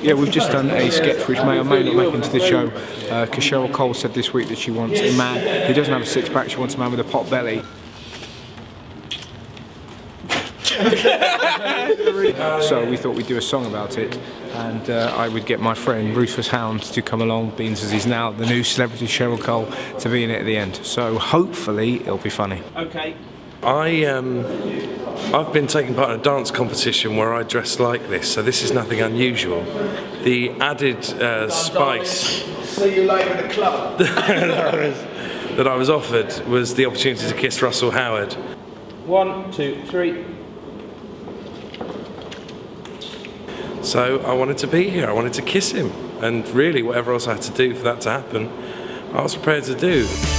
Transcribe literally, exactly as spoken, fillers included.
yeah, we've just done a sketch which may or may not make into the show. Because uh, Cheryl Cole said this week that she wants a man who doesn't have a six pack, she wants a man with a pot belly. So we thought we'd do a song about it, and uh, I would get my friend Rufus Hound to come along, being as he's now the new celebrity Cheryl Cole, to be in it at the end. So hopefully it'll be funny. Okay. I um, I've been taking part in a dance competition where I dress like this, so this is nothing unusual. The added uh, spice See you later in the club. that, I was, that I was offered was the opportunity to kiss Russell Howard. One, two, three. So I wanted to be here, I wanted to kiss him, and really whatever else I had to do for that to happen, I was prepared to do.